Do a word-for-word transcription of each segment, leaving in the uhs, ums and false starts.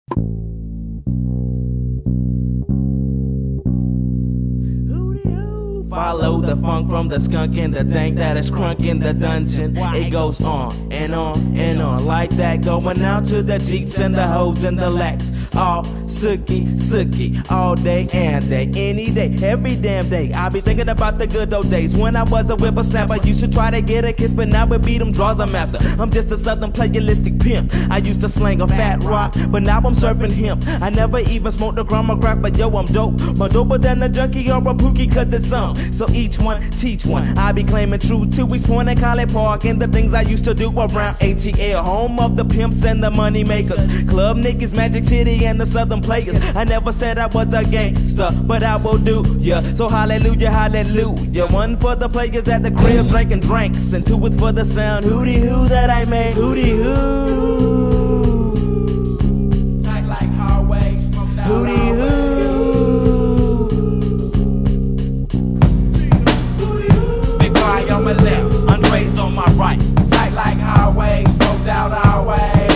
Follow the funk from the skunk and the dank that is crunk in the dungeon. It goes on and on and on like that. Going out to the jeeps and the hoes and the lax. All sookie, sookie, all day and day, any day, every damn day. I be thinking about the good old days when I was a whippersnapper. Used to try to get a kiss, but now it beat them draws I'm after. I'm just a southern playalistic pimp. I used to slang a fat rock, but now I'm serving him. I never even smoked a gram of crack, but yo, I'm dope. More doper than a junkie or a pookie, cause it's some. So each one, teach one. I be claiming true to East Point and College Park and the things I used to do around A T L, home of the pimps and the money makers. Club niggas, Magic City and the Southern players. I never said I was a gangster, but I will do ya. So hallelujah, hallelujah. One for the players at the crib drinking drinks, and two is for the sound hootie hoo that I made. Hootie hoo. Tight like highway, smoked out hootie hoo. On my left, Andre's on my right. Tight like highway, smoked out our way.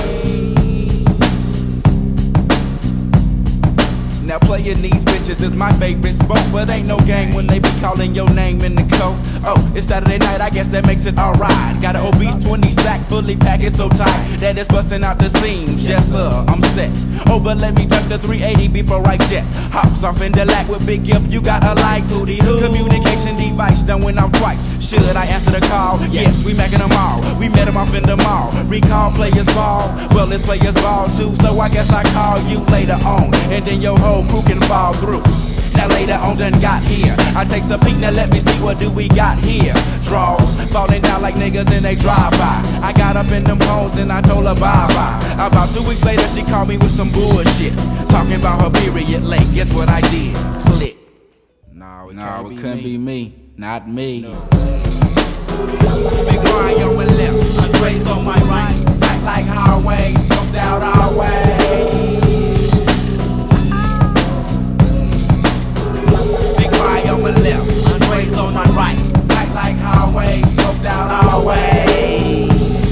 Now playing these bitches is my favorite sport, but ain't no game when they be calling your name in the code. Oh, it's Saturday night, I guess that makes it alright. Got an obese twenty sack, fully packed, it's so tight that it's busting out the seams. Yes sir, I'm set. Oh, but let me tuck the three eighty before I jet. Hops off in the lack with Big Gift, you gotta like booty hoo. Communication device done when I'm twice. Should I answer the call? Yes, we macking them all. We met them off in the mall. Recall players ball. Well, it's players ball too, so I guess I call you later on, and then your whole crew can fall through. Now later on done got here. I take a peek, now let me see what do we got here. Draws, falling down like niggas in they drive-by. I got up in them phones and I told her bye-bye. About two weeks later she called me with some bullshit, talking about her period late. Guess what I did? Click. No, it, no, it couldn't be me. Not me. No. Big Y on my left, Andre's on my right. Tight like highway, smoked out our way. Big Y on my left, Andre's on my right. Tight like highway, smoked out our way.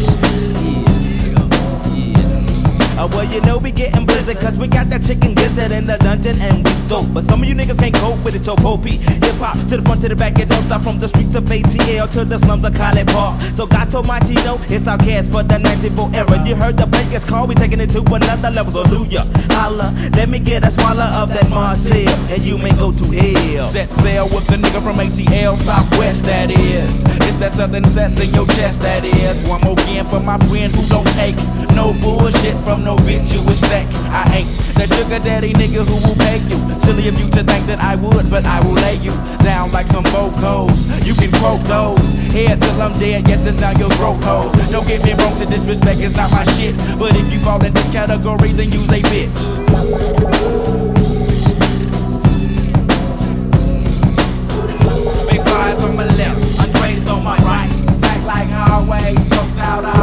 Uh, well, you know we getting blizzard, cause we got that chicken gizzard in the dungeon and we stoked. But some of you niggas can't cope with it, so Popey. Hip-hop to the front, to the back, it don't stop from the streets of A T L to the slums of College Park. So Gato Martino, it's our cast for the ninety-four era. You heard the players call, we taking it to another level. So do ya, holla, let me get a swallow of that Martell, and you may go to hell. Set sail with the nigga from A T L, Southwest that is. It's that southern sense in your chest that is. One more again for my friend who don't take no bullshit from no bitch you wish that I ain't that sugar daddy nigga who will pay you. Silly of you to think that I would, but I will lay you down like some vocals. You can quote those, head till I'm dead, yes it's now your throat hoes. Don't get me wrong, to disrespect is not my shit, but if you fall in this category then you's a bitch. Big Y's on my left, Andre's on my right. Act like highway, smoked out